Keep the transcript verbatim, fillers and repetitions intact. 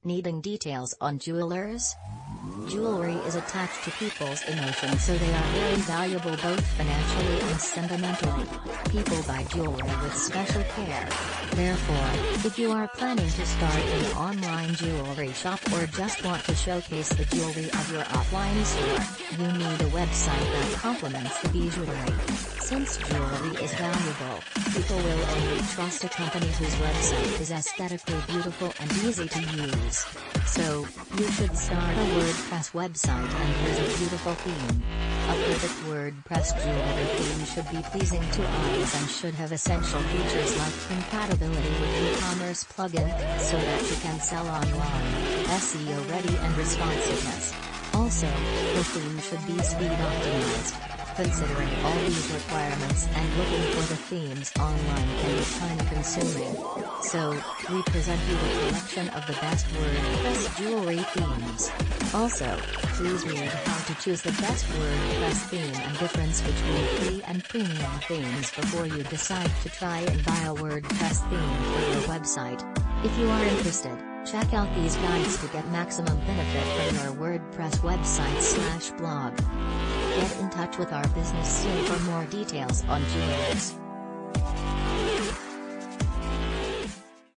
Needing details on jewelers? Jewelry is attached to people's emotions, so they are very valuable both financially and sentimentally. People buy jewelry with special care. Therefore, if you are planning to start an online jewelry shop or just want to showcase the jewelry of your offline store, you need a website that complements the bijouterie. Since jewelry is valuable, people will only trust a company whose website is aesthetically beautiful and easy to use. So, you should start a WordPress website and use a beautiful theme. A perfect WordPress jewelry theme should be pleasing to eyes and should have essential features like compatibility with e-commerce plugin, so that you can sell online, S E O ready and responsiveness. Also, the theme should be speed optimized. Considering all these requirements and looking for the themes online can be time consuming. So, we present you a collection of the best WordPress jewelry themes. Also, please read how to choose the best WordPress theme and difference between free and premium themes before you decide to try and buy a WordPress theme for your website. If you are interested, check out these guides to get maximum benefit from your WordPress website slash blog. Get in touch with our business soon for more details on jewelers.